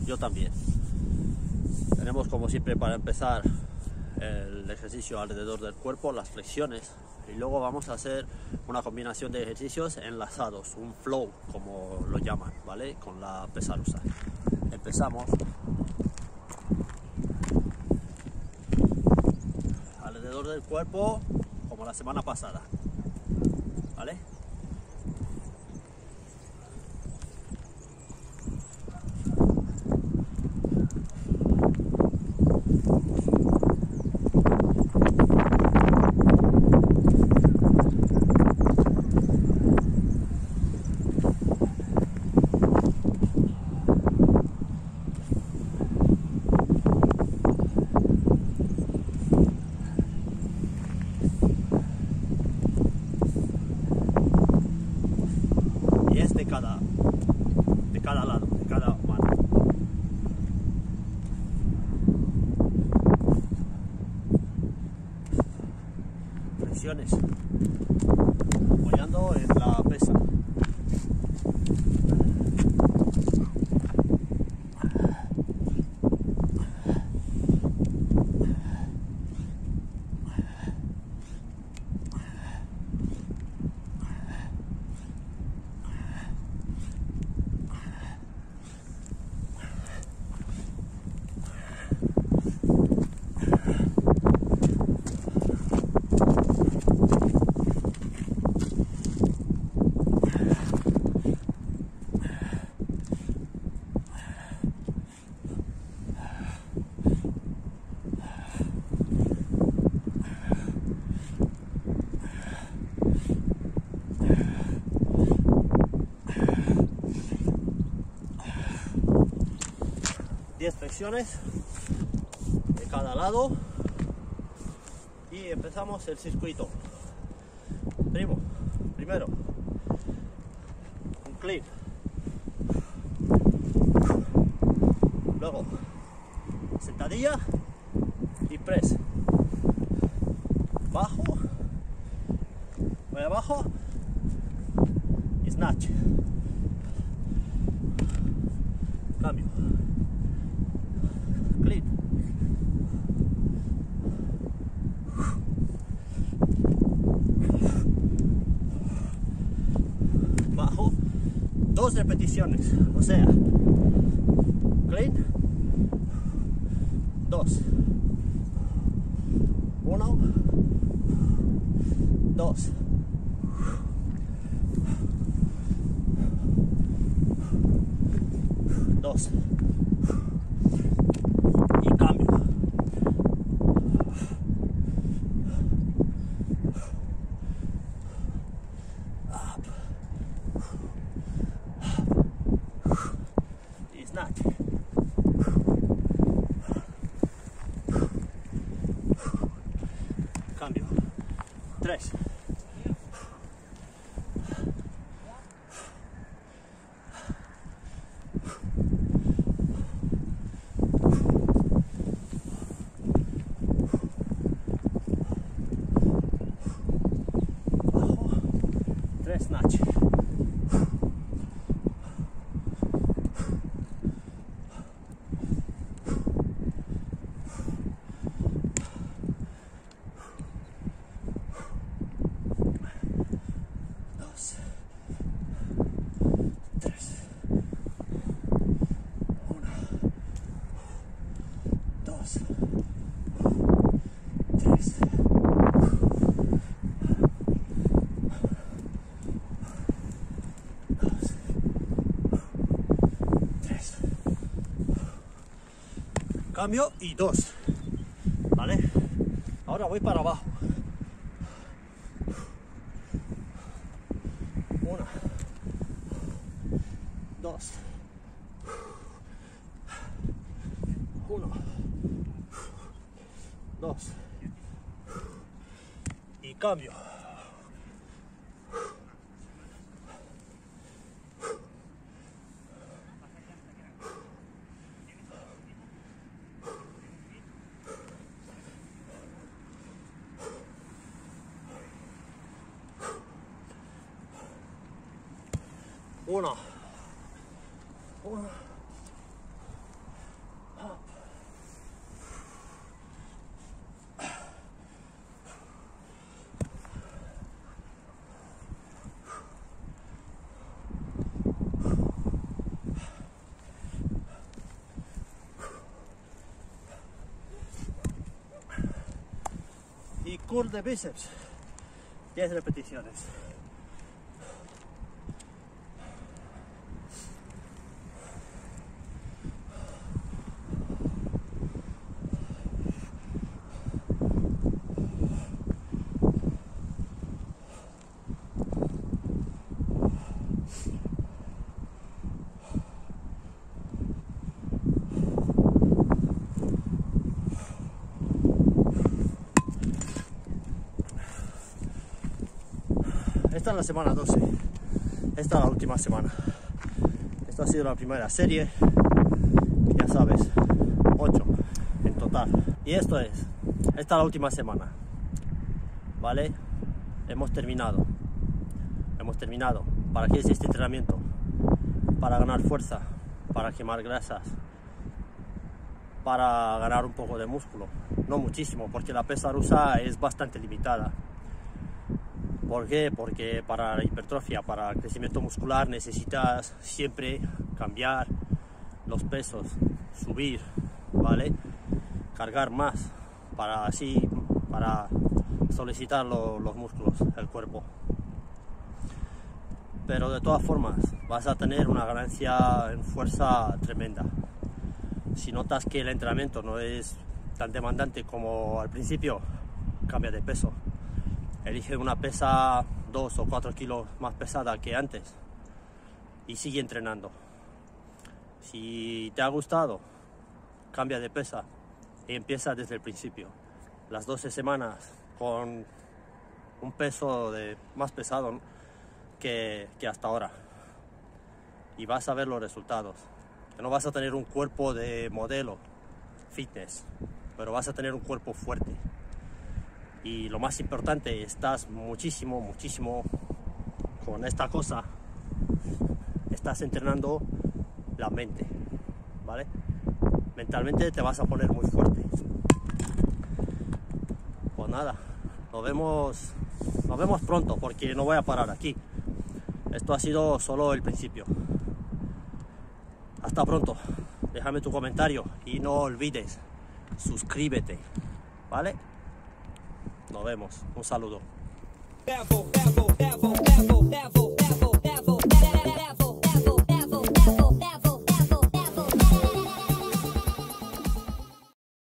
yo también. Tenemos como siempre para empezar el ejercicio alrededor del cuerpo, las flexiones, y luego vamos a hacer una combinación de ejercicios enlazados, un flow como lo llaman, ¿vale? Con la pesarusa. Empezamos alrededor del cuerpo como la semana pasada, ¿vale? De cada lado, de cada mano. Flexiones, apoyando en la pesa. Flexiones de cada lado y empezamos el circuito. Primero un clean, luego sentadilla y press, bajo, voy abajo y snatch, cambio, clean, bajo, 2 repeticiones, o sea, clean, 2, 1, 2, 2 y cambio. Up. Y snatch. Cambio. 3. Snatch. Dos, 3, 1, 2, 3. Cambio y 2, ¿vale? Ahora voy para abajo. 1, 2, 1, 2 y cambio. Uno, curl de bíceps, 10 repeticiones. Esta es la semana 12, esta es la última semana. Esta ha sido la primera serie, ya sabes, 8 en total. Y esta es la última semana, ¿vale? Hemos terminado. ¿Para qué es este entrenamiento? Para ganar fuerza, para quemar grasas, para ganar un poco de músculo. No muchísimo, porque la pesa rusa es bastante limitada. ¿Por qué? Porque para la hipertrofia, para el crecimiento muscular, necesitas siempre cambiar los pesos, subir, ¿vale? Cargar más para solicitar los músculos, el cuerpo. Pero de todas formas vas a tener una ganancia en fuerza tremenda. Si notas que el entrenamiento no es tan demandante como al principio, cambia de peso. Elige una pesa 2 o 4 kilos más pesada que antes y sigue entrenando. Si te ha gustado, cambia de pesa y empieza desde el principio. Las 12 semanas con un peso más pesado que hasta ahora. Y vas a ver los resultados. No vas a tener un cuerpo de modelo fitness, pero vas a tener un cuerpo fuerte. Y lo más importante, estás muchísimo con esta cosa, estás entrenando la mente, ¿vale? Mentalmente te vas a poner muy fuerte. Pues nada, nos vemos pronto, porque no voy a parar aquí. Esto ha sido solo el principio. Hasta pronto. Déjame tu comentario y no olvides, suscríbete, ¿vale? Nos vemos. Un saludo.